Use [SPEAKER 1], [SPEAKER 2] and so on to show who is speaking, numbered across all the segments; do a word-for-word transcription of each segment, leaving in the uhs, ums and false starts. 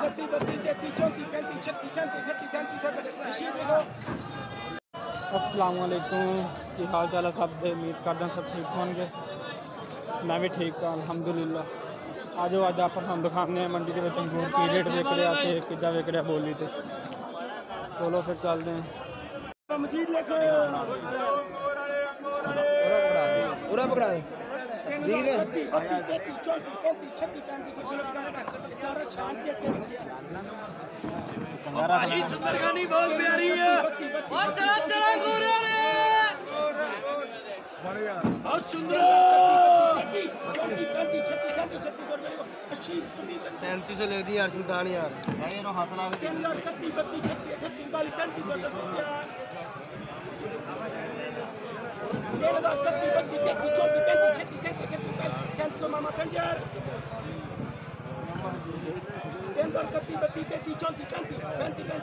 [SPEAKER 1] इकतीस बत्तीस तैंतीस चौंतीस पैंतीस छत्तीस सैंतीस अठत्तीस सैंतीस रशीद लिखो।
[SPEAKER 2] अस्सलाम वालेकुम, की हाल चाल है सब दे, उम्मीद करते हैं सब ठीक होंगे। मैं भी ठीक हाँ अल्हम्दुलिल्लाह। आज अज आप दिखाने मंडी के अंगूर की रेट वेख रहे थे, किदा वेख रहा बोली तो चलो फिर चलते हैं।
[SPEAKER 1] मजीद लिखो
[SPEAKER 3] पूरा पकड़ा दे ठीक है।
[SPEAKER 1] तैंतीस चौंतीस पैंतीस छत्तीस पैंतीस सारा छान के भाई सुंदरगानी बहुत प्यारी है।
[SPEAKER 4] बहुत चला चला गोरे रे
[SPEAKER 1] बहुत सुंदर। चौंतीस पैंतीस छत्तीस सैंतीस छत्तीस और
[SPEAKER 3] पैंतीस ले दी यार सुल्तान यार हाथ ला
[SPEAKER 1] तीन हजार इकतीस बत्तीस छत्तीस अठत्तीस उनतालीस सैंतीस और तीन हजार इकतीस बत्तीस तैंतीस चौंतीस पैंतीस छत्तीस सैंतीस अठत्तीस सैंतीस मामा खंजर। तीन हजार इकतीस बत्तीस तैंतीस चौंतीस पैंतीस पैंतीस पैंतीस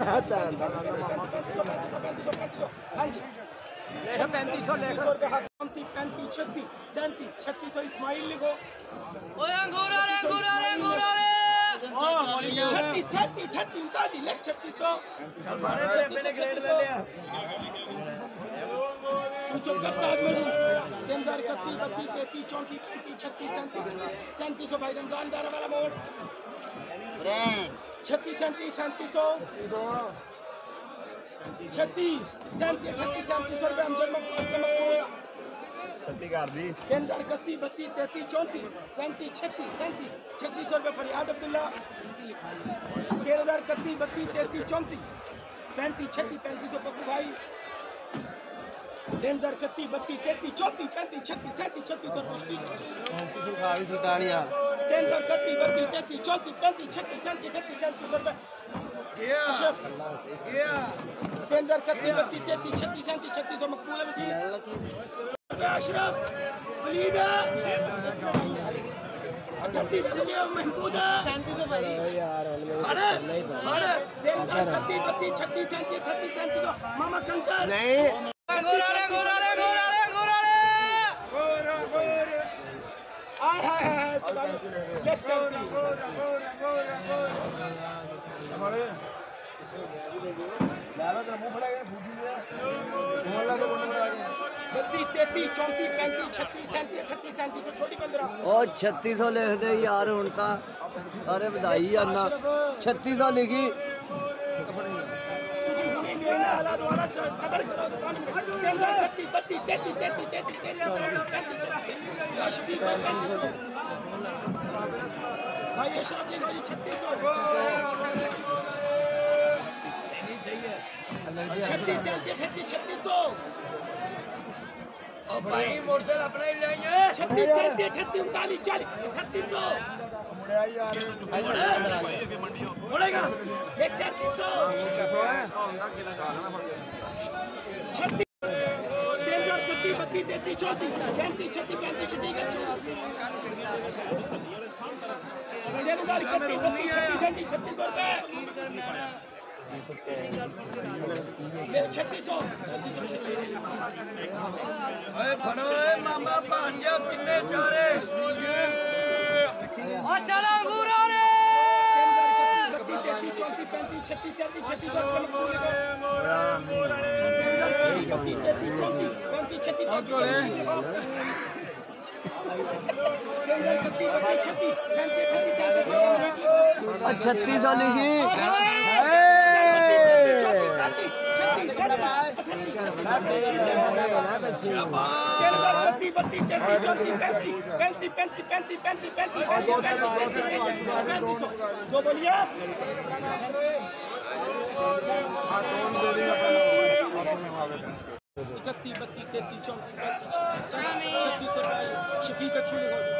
[SPEAKER 1] हाँ जी पैंतीस सौ पैंतीस पैंतीस छत्तीस सैंतीस छत्तीस सौ इस्माइल लिखो।
[SPEAKER 4] ओए अंगूरा रे अंगूरा रे अंगूरा रे
[SPEAKER 1] छत्तीस सैंतीस अठत्तीस उनतालीस लेख छत्तीस सौ चुप करता है। तीन हजार इकतीस बत्तीस तैंतीस चौंतीस पैंतीस छत्तीस सैंतीस सैंतीस सौ भाई रमजान डारा वाला मोड़ छत्तीस सैंतीस सैंतीस सौ छत्तीस सैंतीस अठत्तीस सैंतीस सौ रुपये अमजद मकबूल। तीन हजार इकतीस बत्तीस तैंतीस चौंतीस पैंतीस छत्तीस सैंतीस छत्तीस सौ रुपये फरियाद अब्दुल्ला। तीन हजार इकतीस बत्तीस तैंतीस चौंतीस पैंतीस छत्तीस पैंतीस सौ पप्पू भाई। तीन हजार इकतीस बत्तीस तैंतीस चौंतीस पैंतीस छत्तीस सैंतीस छत्तीस सौ
[SPEAKER 3] सुल्तान यार
[SPEAKER 1] तीन हजार इकतीस बत्तीस तैंतीस चौंतीस पैंतीस छत्तीस सैंतीस अठत्तीस सैंतीस सौ रुपये अशरफ। तीन हजार इकतीस बत्तीस तैंतीस छत्तीस सैंतीस छत्तीस सौ मकबूल है जी अशरफ वलीदा अठत्तीस महमूदा तीन हजार इकतीस बत्तीस छत्तीस सैंतीस अठत्तीस सैंतीस मामा कंचर
[SPEAKER 3] नहीं
[SPEAKER 4] गोरा रे गोरा रे गोरा रे गोरा रे
[SPEAKER 1] आय हाय हाय लेख सैंतीस बत्तीस तैंतीस चौंतीस पैंतीस छत्तीस सैंतीस अठत्तीस सैंतीस छोटी पंद्रह
[SPEAKER 3] और छत्तीस सौ लिख दे यार हूं तो अरे बधाई आना छत्तीस सौ लिखी
[SPEAKER 1] सबर करो दुकान में। तीन हजार इकतीस बत्तीस तैंतीस तैंतीस तैंतीस तैंतीस चौंतीस पैंतीस छत्तीस शफीक भाई पैंतीस सौ भाई अशरफ लिखो जी छत्तीस सौ छत्तीस सैंतीस अठत्तीस छत्तीस सौ और भाई मोटरसाइकिल अपना ही लेंगे छत्तीस सैंतीस अठत्तीस उनतालीस चालीस अठत्तीस सौ मुड़ेगा एक सैंतीस सौ छत्तीस तीन हजार इकतीस बत्तीस तैंतीस चौंतीस पैंतीस छत्तीस पैंतीस छत्तीस तीन हजार इकतीस बत्तीस छत्तीस सैंतीस छत्तीस सौ रुपये छत्तीस सौ मामा भांजा कितने चारे
[SPEAKER 4] और चला अंगूरा रे
[SPEAKER 1] तैंतीस चौंतीस पैंतीस छत्तीस सैंतीस छत्तीस सौ तैंतीस तैंतीस चौंतीस पैंतीस छत्तीस छत्तीस सैंतीस अठत्तीस
[SPEAKER 3] छत्तीस सौ लिखी
[SPEAKER 1] इकतीस बत्तीस तैंतीस चौंतीस पैंतीस छत्तीस सौ शफीक अच्छी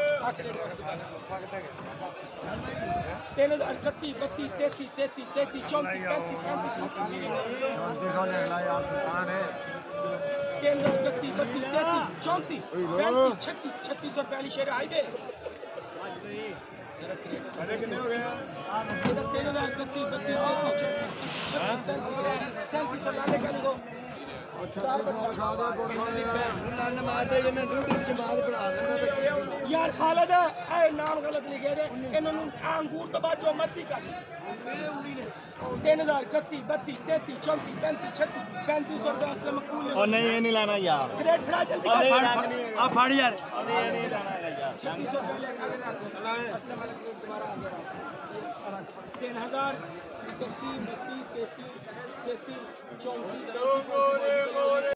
[SPEAKER 1] तीन हजार इकतीस बत्तीस तैंतीस तैंतीस तैंतीस चौंतीस पैंतीस पैंतीस तीन हजार इकतीस बत्तीस तैंतीस चौंतीस पैंतीस छत्तीस छत्तीस सौ रुपये शेर हाईवे तीन हजार इकतीस बत्तीस तैंतीस छत्तीस सैंतीस सौ लाने का लिखो यार खालिद ए नाम गलत लिखे दे इन्होंने अंगूर तो बाद जो मर्जी कर मेरे उंगली ने तीन हजार इकतीस बत्तीस तैतीस चौंतीस पैंतीस छत्तीस पैंतीस सौ रुपये असलम मकबूल
[SPEAKER 5] और नहीं ये नहीं लाना यार
[SPEAKER 1] ग्रेड फड़ा जल्दी
[SPEAKER 5] अरे
[SPEAKER 1] कर
[SPEAKER 5] आप फाड़ यार अरे ये नहीं लाना यार
[SPEAKER 1] छत्तीस सौ रुपये असलम दोबारा आगे तीन हजार इकतीस बत्तीस तैतीस तैतीस चौंतीस